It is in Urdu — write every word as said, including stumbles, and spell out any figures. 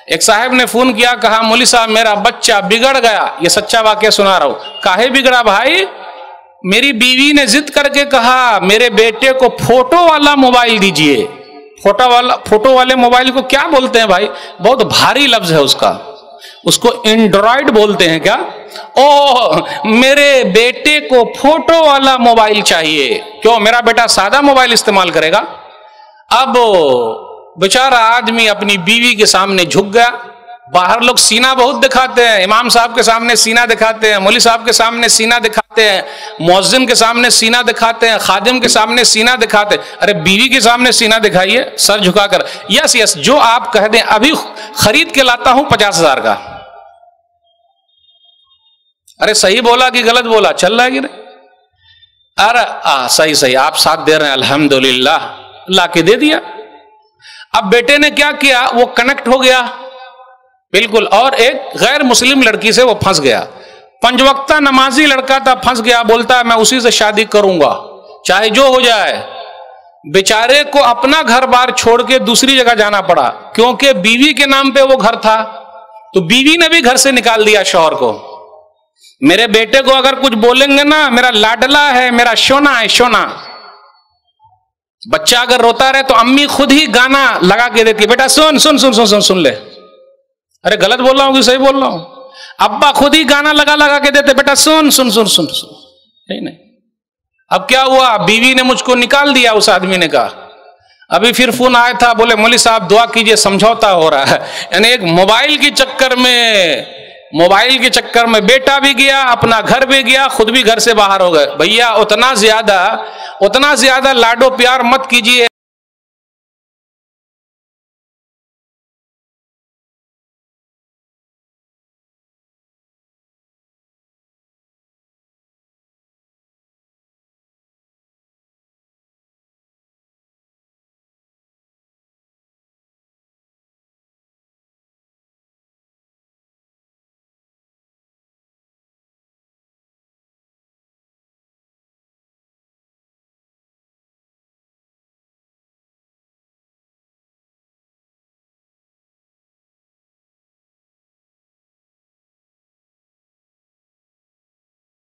ایک صاحب نے فون کیا, کہا مولوی صاحب میرا بچہ بگڑ گیا. یہ سچا واقعہ سنا رہا ہوں. کاہے بگڑا بھائی؟ میری بیوی نے ضد کر کے کہا میرے بیٹے کو فوٹو والا موبائل دیجئے. فوٹو والا فوٹو والے موبائل کو کیا بولتے ہیں بھائی؟ بہت بھاری لفظ ہے اس کا, اس کو اینڈرائڈ بولتے ہیں کیا؟ او میرے بیٹے کو فوٹو والا موبائل چاہیے. کیوں؟ میرا بیٹا سادہ موبائل استعمال کرے گا. اب بیچارہ آدمی اپنی بیوی کے سامنے جھک گیا. باہر لوگ سینہ بہت دکھاتے ہیں, امام صاحب کے سامنے سینہ دکھاتے ہیں, مولوی صاحب کے سامنے سینہ دکھاتے ہیں, مؤذن کے سامنے سینہ دکھاتے ہیں, خادم کے سامنے سینہ دکھاتے ہیں. ارے بیوی کے سامنے سینہ دکھائیے سر جھکا کر. یس یس جو آپ کہہ دیں ابھی خرید کے لاتا ہوں پچاس ہزار کا. ارے صحیح بولا کہ غلط بولا؟ چل رہا ہے کہ نہیں؟ ارے صحیح صحیح آپ ساتھ دے رہے ہیں, الحمدللہ. لا کے دے دیا. اب بیٹے نے کیا کیا؟ وہ کنیکٹ ہو گیا بالکل, اور ایک غیر مسلم لڑکی سے وہ پھنس گیا. پنج وقتہ نمازی لڑکا تھا, پھنس گیا. بولتا ہے میں اسی سے شادی کروں گا چاہے جو ہو جائے. بیچارے کو اپنا گھر بار چھوڑ کے دوسری جگہ جانا پڑا, کیونکہ بیوی کے نام پہ وہ گھر تھا. تو بیوی نے بھی گھر سے نکال دیا شوہر کو. میرے بیٹے کو اگر کچھ بولیں گے نا, میرا لاڈلا ہے, میرا شونا ہے, شونا. بچہ اگر روتا رہے تو امی خود ہی گانا لگا کے دیتی, بیٹا سن سن سن سن سن سن لے. ارے غلط بول رہا ہوں کہ صحیح بول رہا ہوں؟ ابا خود ہی گانا لگا لگا کے دیتے, بیٹا سن سن سن سن سن. نہیں نہیں. اب کیا ہوا؟ بیوی نے مجھ کو نکال دیا. اس آدمی نے کہا, ابھی پھر فون آیا تھا, بولے مولوی صاحب دعا کیجئے سمجھوتا ہو رہا ہے. یعنی ایک موبائل کے چکر میں موبائل کے چکر میں بیٹا بھی گیا, اپنا گھر بھی گیا, خود بھی گھر سے باہر ہو گئے. بھیا اتنا زیادہ اتنا زیادہ لاڈو پیار مت کیجئے.